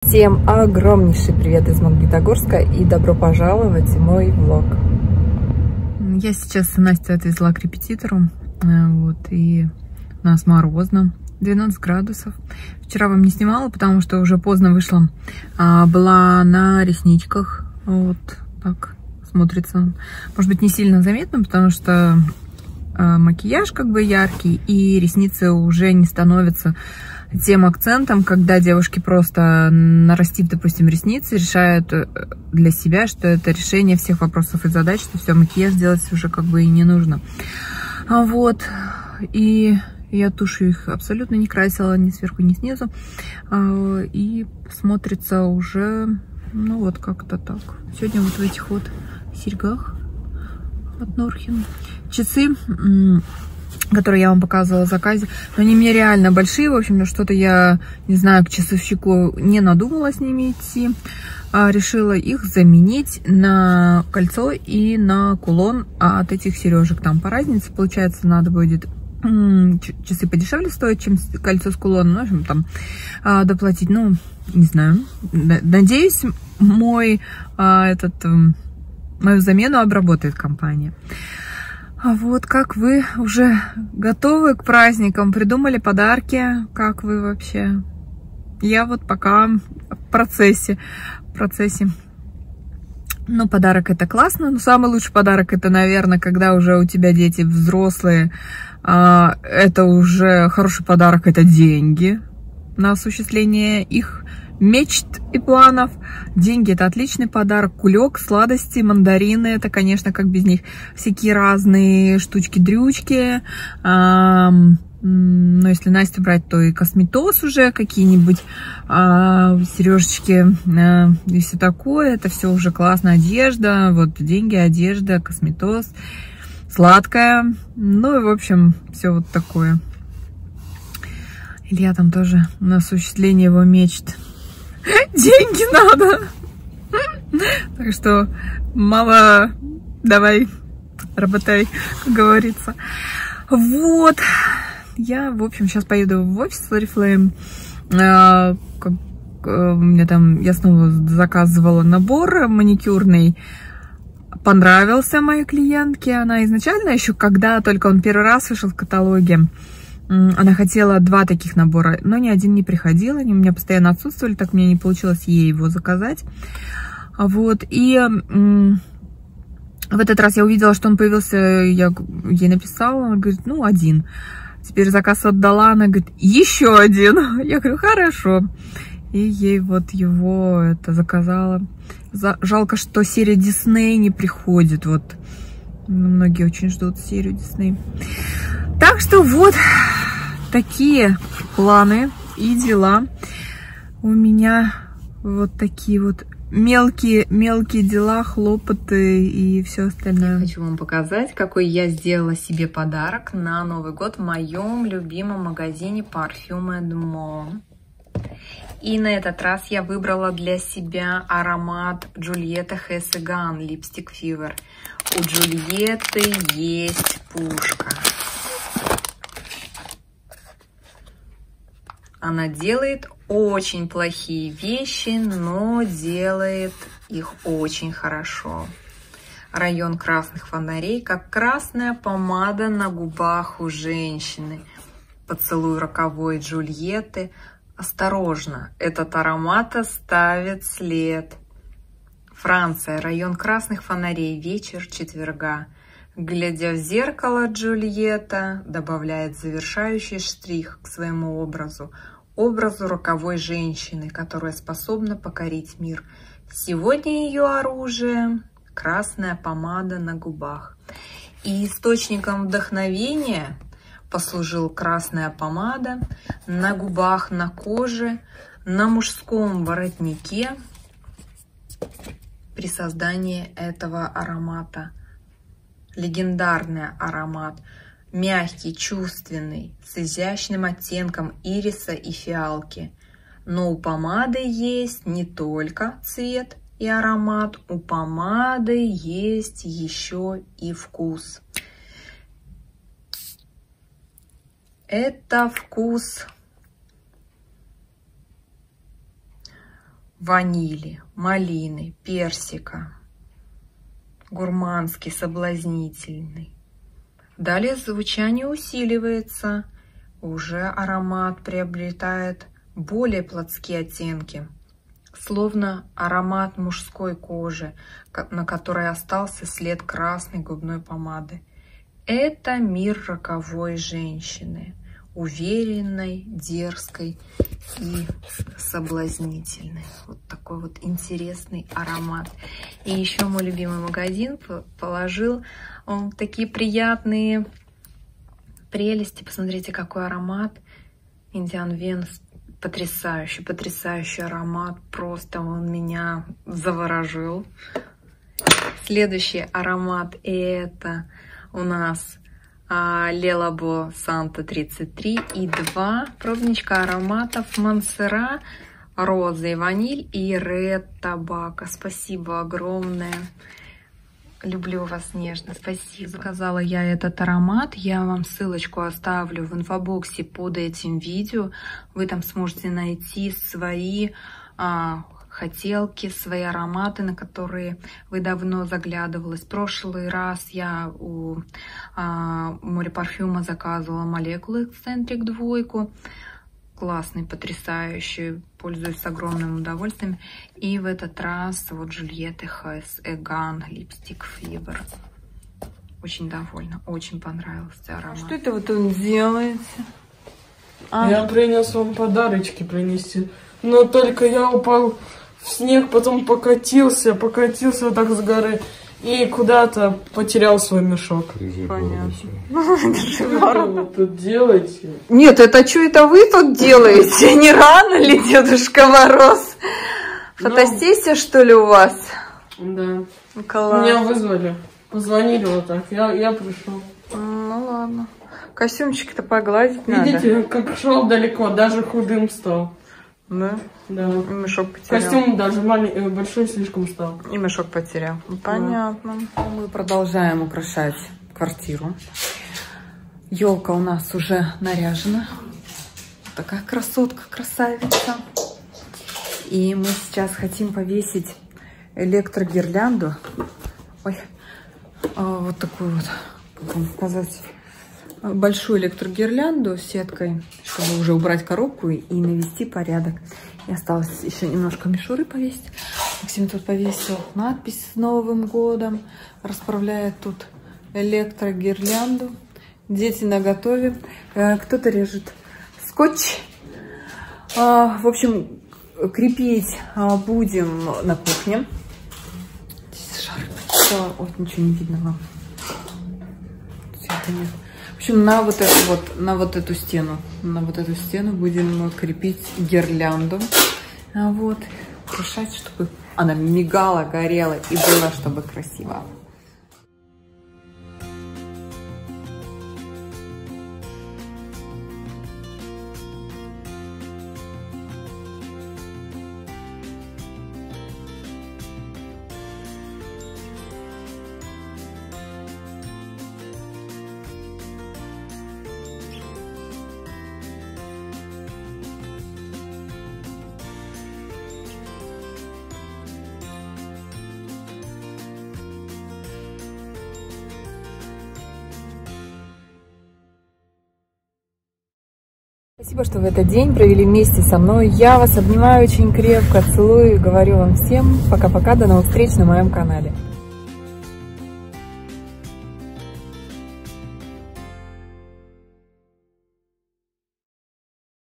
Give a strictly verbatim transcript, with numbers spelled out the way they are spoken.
Всем огромнейший привет из Магнитогорска и добро пожаловать в мой влог. Я сейчас Настю отвезла к репетитору, вот, и у нас морозно, двенадцать градусов. Вчера вам не снимала, потому что уже поздно вышла, а, была на ресничках, вот так смотрится. Может быть, не сильно заметно, потому что а, макияж как бы яркий, и ресницы уже не становятся тем акцентом, когда девушки, просто нарастив, допустим, ресницы, решают для себя, что это решение всех вопросов и задач, что все, макияж делать уже как бы и не нужно. А вот, и я тушью их абсолютно не красила ни сверху, ни снизу, и смотрится уже, ну вот как-то так. Сегодня вот в этих вот серьгах от Норхен. Часы, которые я вам показывала в заказе, но они мне реально большие, в общем, что-то я, не знаю, к часовщику не надумала с ними идти, а решила их заменить на кольцо и на кулон от этих сережек. Там по разнице, получается, надо будет часы подешевле стоят, чем кольцо с кулоном, ну, в общем, там а, доплатить, ну, не знаю, надеюсь, мой а, этот, мою замену обработает компания. А вот как вы уже готовы к праздникам? Придумали подарки? Как вы вообще? Я вот пока в процессе. В процессе. Ну, подарок это классно. Но самый лучший подарок это, наверное, когда уже у тебя дети взрослые. А, это уже хороший подарок, это деньги на осуществление их мечт и планов. Деньги — это отличный подарок. Кулек, сладости, мандарины — это, конечно, как без них. Всякие разные штучки-дрючки. А, но если Настю брать, то и косметоз уже, какие-нибудь а, сережечки а, и все такое. Это все уже классно. Одежда, вот деньги, одежда, косметоз, сладкое. Ну и, в общем, все вот такое. Илья там тоже на осуществление его мечт. Деньги надо. Так что, мама, давай, работай, как говорится. Вот. Я, в общем, сейчас поеду в офис Oriflame. А, как, а, у меня там, я снова заказывала набор маникюрный. Понравился моей клиентке. Она изначально еще, когда только он первый раз вышел в каталоге, она хотела два таких набора, но ни один не приходил, они у меня постоянно отсутствовали, так мне не получилось ей его заказать. Вот, и м, в этот раз я увидела, что он появился, я ей написала, она говорит, ну, один. Теперь заказ отдала, она говорит, еще один. Я говорю, хорошо. И ей вот его это заказала. Жалко, что серия Disney не приходит, вот. Многие очень ждут серию Disney. Так что вот такие планы и дела. У меня вот такие вот мелкие-мелкие дела, хлопоты и все остальное. Я хочу вам показать, какой я сделала себе подарок на Новый год в моем любимом магазине Parfum and More. И на этот раз я выбрала для себя аромат Джульетта Хесеган Lipstick Fever. У Джульетты есть пушка. Она делает очень плохие вещи, но делает их очень хорошо. Район красных фонарей, как красная помада на губах у женщины. Поцелуй роковой Джульетты. Осторожно, этот аромат оставит след. Франция, район красных фонарей, вечер четверга. Глядя в зеркало, Джульетта добавляет завершающий штрих к своему образу. Образу роковой женщины, которая способна покорить мир. Сегодня ее оружие – красная помада на губах. И источником вдохновения послужил красная помада на губах, на коже, на мужском воротнике при создании этого аромата. Легендарный аромат, мягкий, чувственный, с изящным оттенком ириса и фиалки. Но у помады есть не только цвет и аромат, у помады есть еще и вкус. Это вкус ванили, малины, персика. Гурманский, соблазнительный. Далее звучание усиливается. Уже аромат приобретает более плотские оттенки. Словно аромат мужской кожи, на которой остался след красной губной помады. Это мир роковой женщины. Уверенной, дерзкой и соблазнительной. Вот такой вот интересный аромат. И еще мой любимый магазин положил он такие приятные прелести. Посмотрите, какой аромат. Индиан Венус. Потрясающий, потрясающий аромат. Просто он меня заворожил. Следующий аромат это у нас Le Labo Santo тридцать три и два пробничка ароматов Монсера, роза и ваниль и Red Tobacco. Спасибо огромное. Люблю вас нежно. Спасибо. Заказала я этот аромат. Я вам ссылочку оставлю в инфобоксе под этим видео. Вы там сможете найти свои а, хотелки, свои ароматы, на которые вы давно заглядывались. В прошлый раз я у а, Море Парфюма заказывала молекулы Эксцентрик двойку. Классный, потрясающий, пользуюсь с огромным удовольствием. И в этот раз вот Juliette Hayes Egan липстик Fiber. Очень довольна, очень понравился аромат. Что это вы тут делаете? А? Я принес вам подарочки принести, но только я упал в снег, потом покатился, покатился вот так с горы и куда-то потерял свой мешок. Понятно. Что вы тут делаете? Нет, это что это вы тут делаете? Не рано ли, Дедушка Мороз? Фотосессия, что ли, у вас? Да. Класс. Меня вызвали. Позвонили вот так. Я, я пришел. Ну ладно. Костюмчик-то погладить надо. Видите, как шел далеко, даже худым стал. Да? Да. И мешок потерял. Костюм даже маленький, большой слишком стал. И мешок потерял. Понятно. Да. Мы продолжаем украшать квартиру. Елка у нас уже наряжена. Такая красотка, красавица. И мы сейчас хотим повесить электрогирлянду. Ой, вот такую вот, как вам сказать, большую электрогирлянду с сеткой, чтобы уже убрать коробку и навести порядок. И осталось еще немножко мишуры повесить. Максим тут повесил надпись с Новым годом. Расправляет тут электрогирлянду. Дети наготове. Кто-то режет скотч. В общем, крепить будем на кухне. Здесь шары почитала. Ой, ничего не видно вам. Цвета нет. В общем, на вот эту вот, на вот эту стену, на вот эту стену будем крепить гирлянду. Вот, украшать, чтобы она мигала, горела и было, чтобы красиво. Спасибо, что в этот день провели вместе со мной. Я вас обнимаю очень крепко, целую и говорю вам всем пока-пока, до новых встреч на моем канале.